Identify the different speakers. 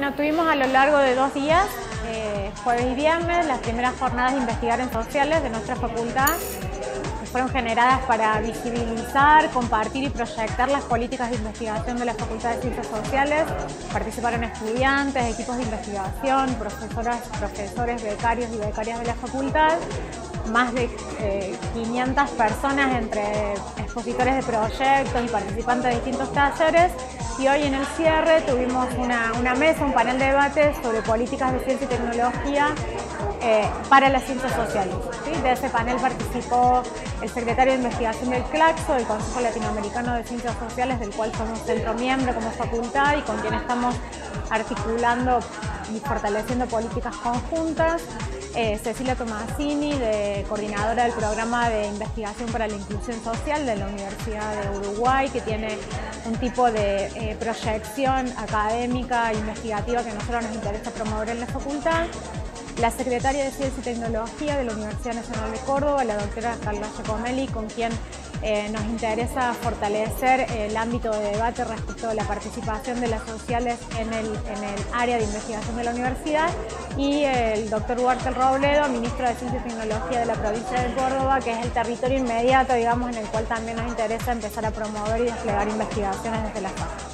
Speaker 1: Bueno, tuvimos a lo largo de 2 días, jueves y viernes, las primeras jornadas de investigar en sociales de nuestra facultad, que fueron generadas para visibilizar, compartir y proyectar las políticas de investigación de la Facultad de Ciencias Sociales. Participaron estudiantes, equipos de investigación, profesoras, profesores, becarios y becarias de la facultad, más de 500 personas entre expositores de proyectos y participantes de distintos talleres. Y hoy en el cierre tuvimos una mesa, un panel de debate sobre políticas de ciencia y tecnología para las ciencias sociales. ¿Sí? De ese panel participó el secretario de investigación del CLACSO, del Consejo Latinoamericano de Ciencias Sociales, del cual somos centro miembro como facultad y con quien estamos articulando y fortaleciendo políticas conjuntas. Cecilia Tomasini, coordinadora del programa de investigación para la inclusión social de la Universidad de Uruguay, que tiene un tipo de proyección académica e investigativa que a nosotros nos interesa promover en la facultad. La secretaria de Ciencia y Tecnología de la Universidad Nacional de Córdoba, la doctora Carla Giacomelli, con quien nos interesa fortalecer el ámbito de debate respecto de la participación de las sociales en el área de investigación de la universidad, y el doctor Huartel Robledo, ministro de Ciencia y Tecnología de la provincia de Córdoba, que es el territorio inmediato, digamos, en el cual también nos interesa empezar a promover y desplegar investigaciones desde la FAC.